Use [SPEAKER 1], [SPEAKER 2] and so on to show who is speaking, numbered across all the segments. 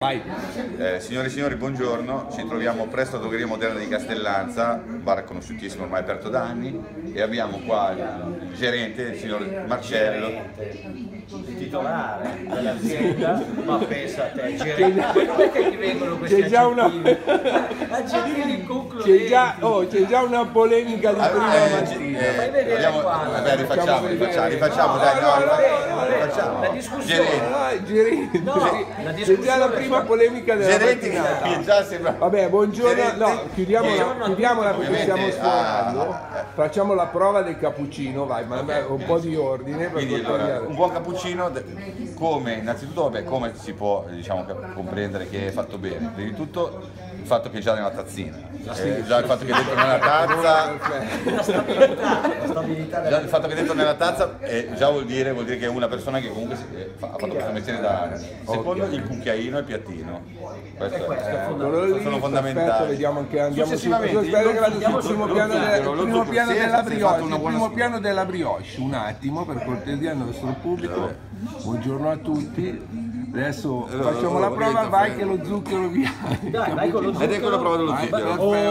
[SPEAKER 1] Signore e signori, buongiorno. Ci troviamo presso la Drogheria Moderna di Castellanza, bar conosciutissimo ormai aperto da anni, e abbiamo qua il gerente, il signor Marcello.
[SPEAKER 2] Il titolare dell'azienda, ma pensa a te, gerente, perché ti vengono questi aggettivi inconcludenti?
[SPEAKER 3] C'è già una polemica di prima mattina.
[SPEAKER 2] Fai vedere qua.
[SPEAKER 1] Vabbè, rifacciamo, dai, rifacciamo.
[SPEAKER 2] La discussione.
[SPEAKER 3] Gerente.
[SPEAKER 2] La
[SPEAKER 3] C'è già la prima polemica della
[SPEAKER 1] Gerente
[SPEAKER 3] mattinata.
[SPEAKER 1] che già sembra...
[SPEAKER 3] Vabbè, buongiorno.
[SPEAKER 1] Gerente.
[SPEAKER 3] No, chiudiamola perché stiamo
[SPEAKER 1] Ovviamente,
[SPEAKER 3] sforando. Facciamo la prova del cappuccino, vai, ma un po' di ordine.
[SPEAKER 1] Quindi allora, un buon cappuccino, come innanzitutto, vabbè, come si può, diciamo, comprendere che è fatto bene? Prima di tutto il fatto che è già nella tazzina, già il fatto che è dentro nella tazza, già il fatto che è dentro nella tazza già vuol dire che è una persona che comunque ha fatto questo mestiere da anni. Secondo, il cucchiaino e il piattino, questo sono fondamentali.
[SPEAKER 3] Aspetta, vediamo anche andiamo
[SPEAKER 1] Successivamente,
[SPEAKER 3] sul primo piano della brioche, un attimo per cortesia al nostro pubblico. Buongiorno a tutti. Adesso facciamo la prova, vai che lo zucchero via.
[SPEAKER 2] Dai, con lo zucchero.
[SPEAKER 1] Ed ecco la prova dello zucchero.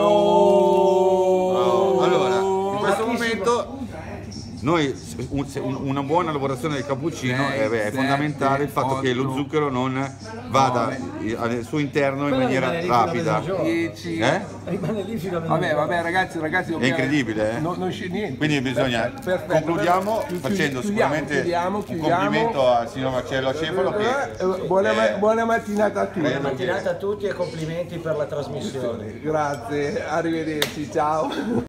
[SPEAKER 1] Allora, in questo momento noi una buona lavorazione del cappuccino è fondamentale il fatto che lo zucchero non vada al suo interno in maniera rapida.
[SPEAKER 2] Rimane lì fino a mezzanotte.
[SPEAKER 3] Vabbè ragazzi,
[SPEAKER 1] È incredibile, eh?
[SPEAKER 3] Non c'è niente.
[SPEAKER 1] Quindi bisogna concludiamo facendo sicuramente un complimento al signor Marcello Acefalo che
[SPEAKER 3] buona mattinata a tutti.
[SPEAKER 2] Buona mattinata a tutti e complimenti per la trasmissione.
[SPEAKER 3] Grazie, arrivederci, ciao.